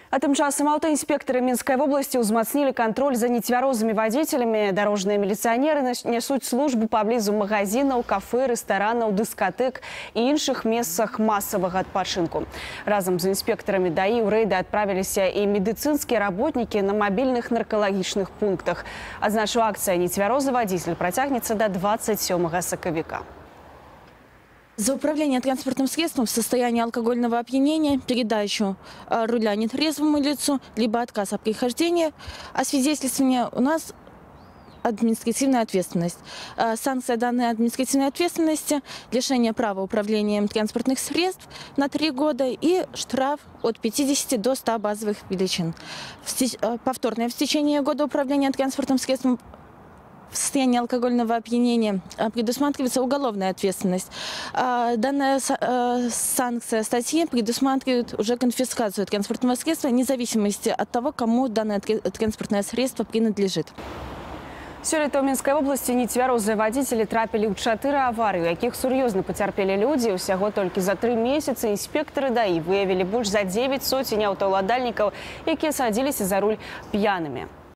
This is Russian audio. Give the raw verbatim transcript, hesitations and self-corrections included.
А тем часам аўтаінспектары Минской области узмацнили контроль за нецвярозыми водителями. Дорожные милиционеры несут службу поблизу магазинов, кафе, ресторанов, дискотек и іншых месцах массового адпачынку. Разом с инспекторами ДАИ у рейда отправились и медицинские работники на мобильных наркологичных пунктах. Адзначу, акция «Нецвярозы водитель» протягнется до двадцать сёмага сакавіка. За управление транспортным средством в состоянии алкогольного опьянения, передачу э, руля нетрезвому лицу, либо отказ от прихождения, освидетельствование у нас административная ответственность. Э, санкция данной административной ответственности – лишение права управлением транспортных средств на три года и штраф от пятидесяти до ста базовых величин. В, э, повторное в течение года управления транспортным средством в состоянии алкогольного опьянения предусматривается уголовная ответственность. Данная санкция статьи предусматривает уже конфискацию транспортного средства, вне зависимости от того, кому данное транспортное средство принадлежит. Сёлета ў Мінскай области нецвярозыя водители трапили ў чатыры аварыі, у якіх сур'ёзна пацярпелі людзі. Усяго толькі за три месяца инспекторы ДАИ выявили больше за девять сотен аўтаўладальнікаў, якія садзіліся за руль пьяными.